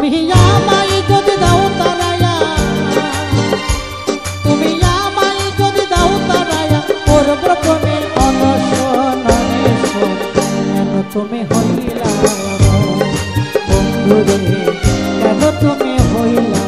তুমি আমায় যদি দাও তারায়া, তুমি আমায় যদি দাও তারায়া, করব তুমি অনশন অনশন। কেন তুমি হইলা বন্ধু রে, কেন তুমি হইলা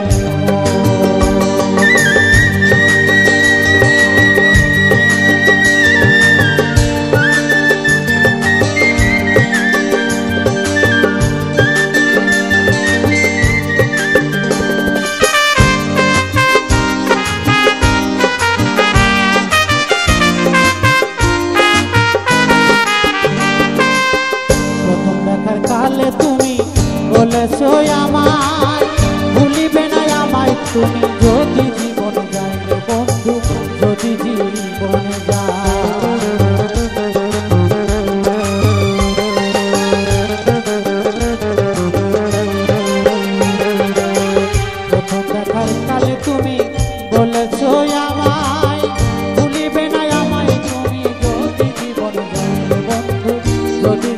কালে তুমি বলেছো আমায় ভুলিবে না আমায়, তুমি যদি জীবন যায় বন্ধু, যদি জীবন যায়। প্রথম দেখার কালে তুমি বলেছো আমায় ভুলিবে না আমায়, তুমি যদি জীবন যায় বন্ধু, যদি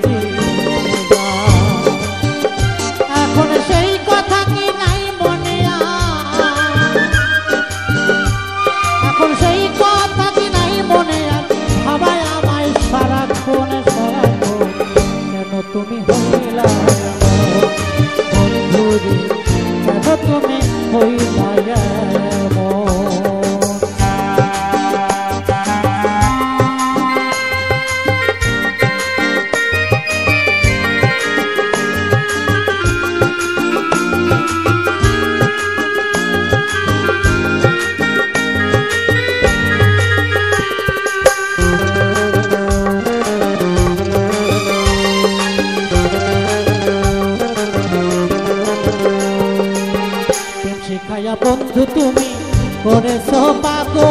তুমি হইলা বন্ধু রে, কেন তুমি হইলা শিখায়া বন্ধু তুমি করেছো পাগল,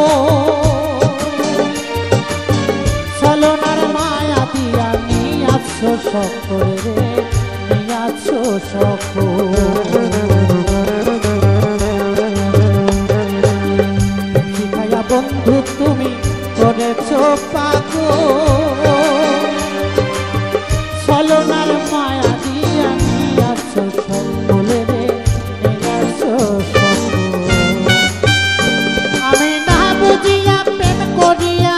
ছলনার মায়া দিয়া নিয়াছো সকল রে, নিয়াছো সকল। শিখায়া বন্ধু তুমি করেছো পাগল, ছলনার মায়া দিয়া নিয়াছো সকল রে, আমি না বুঝিয়া প্রেম করিয়া,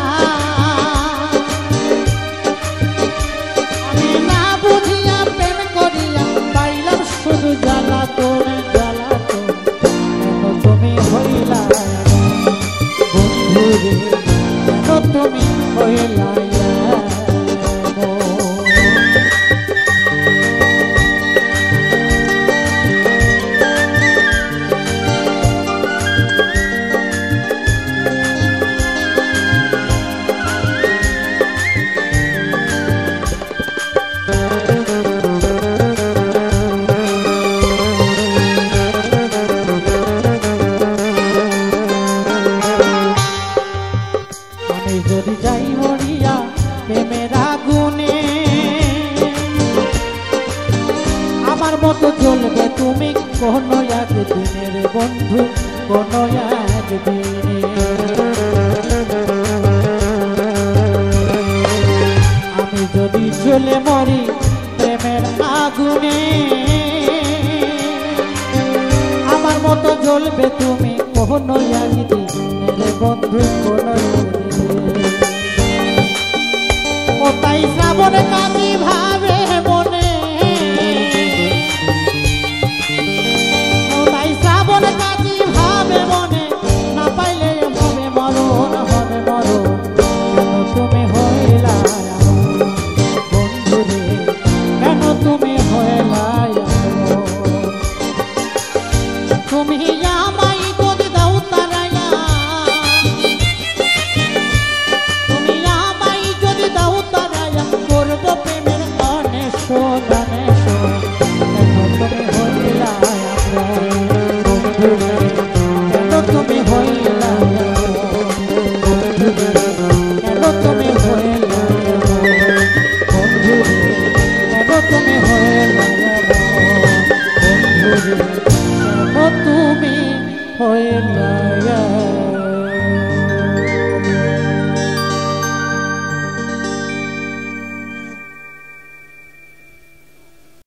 আমি না বুঝিয়া প্রেম করিয়া পাইলাম শুধু জ্বালাতন জ্বালাতন। কেন তুমি হইলা বন্ধু রে, কেন তুমি হইলা যদি যাই মরিয়া প্রেমের আগুনে, আমার মতো জ্বলবে তুমি কোনো একদিনের বন্ধু, কোনো একদিনে। আমি যদি জ্বলে মরি প্রেমের আগুনে, আমার মতো জ্বলবে তুমি কোনো একদিনের বন্ধু, কোনো ও তাই শ্রাবণ কাজী ভাবে মনে, ও তাই শ্রাবণ কাজী ভাবে মনে, না পাইলে হবে মরণ, হবে মরণ। কেন তুমি হইলা বন্ধু রে, কেন তুমি হইলা তুমি আমায় যদি দাও তারায়া, তুমি আমায় যদি দাও তারায়া, করব প্রেমের অনেশন অনেশন। কেন তুমি হইলা বন্ধু রে, কেন তুমি হইলা বন্ধু রে, কেন তুমি হইলা বন্ধু রে, কেন তুমি হইলা বন্ধু রে, কেন তুমি হইলা।